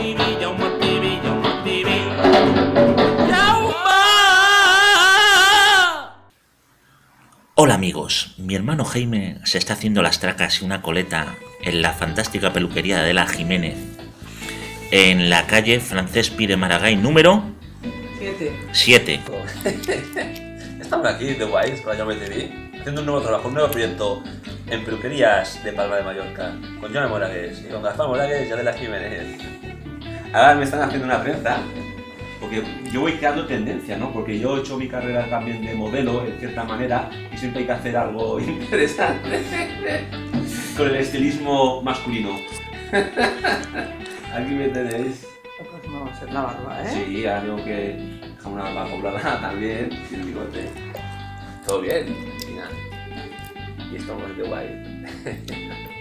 TV, Jaume TV, Jaume TV. ¡Jaume! Hola amigos, mi hermano Jaime se está haciendo las tracas y una coleta en la fantástica peluquería de Adela Jiménez, en la calle Francés Pire Maragall número 7. Estamos aquí de Guays con la Jaume TV, haciendo un nuevo trabajo, un nuevo proyecto en peluquerías de Palma de Mallorca, con Jaume Moragues y con Gaspar Moragues y Adela Jiménez. Ahora me están haciendo una prensa, porque yo voy creando tendencia, ¿no? Porque yo he hecho mi carrera también de modelo, en cierta manera, y siempre hay que hacer algo interesante con el estilismo masculino. Aquí me tenéis. Pues no va a ser la barba, ¿eh? Sí, ahora tengo que dejar una barba poblada también, sin bigote. Todo bien, y nada. Y esto es de guay.